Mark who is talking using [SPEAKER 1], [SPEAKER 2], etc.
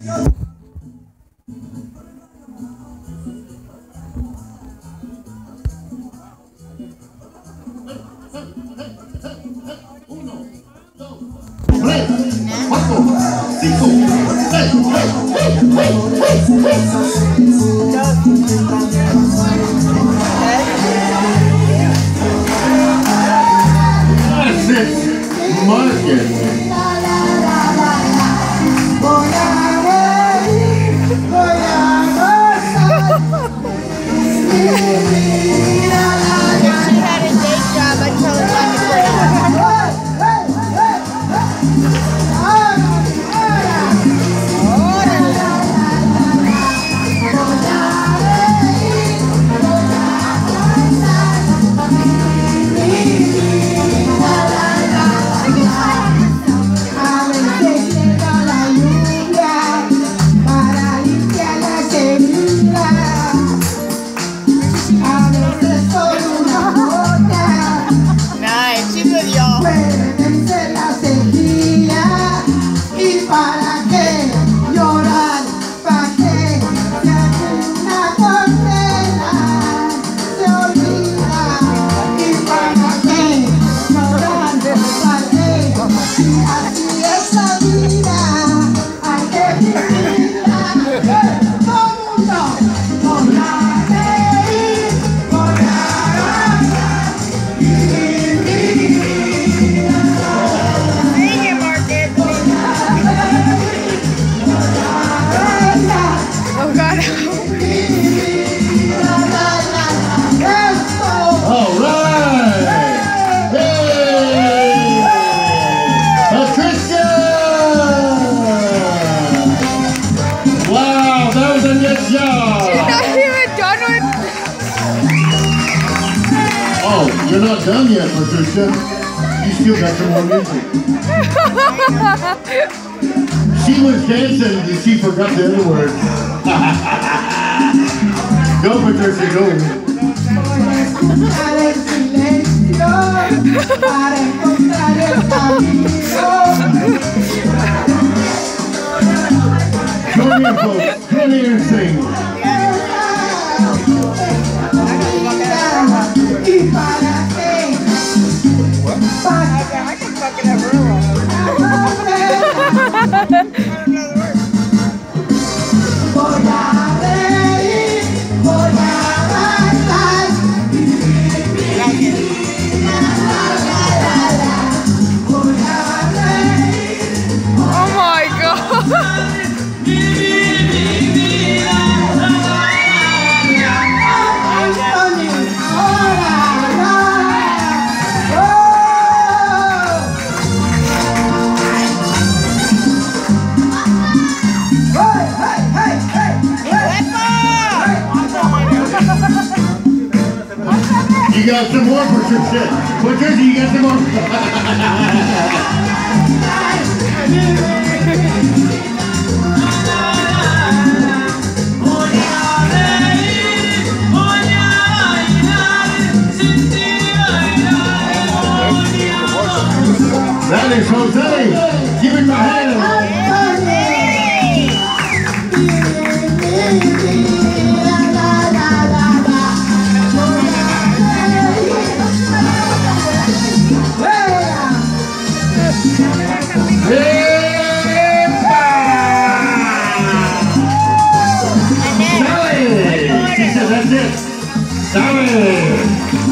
[SPEAKER 1] You're not done yet, Patricia. You still got some more music. She was dancing and she forgot the other words. Go, Patricia, go. Come here, folks. Come here and sing.
[SPEAKER 2] I can fucking have her on.
[SPEAKER 3] Oh my God.
[SPEAKER 1] You got some more, Patricia. Patricia, you got some more. That is Jose. Give it my hand. Sally! She said that's it. Sally!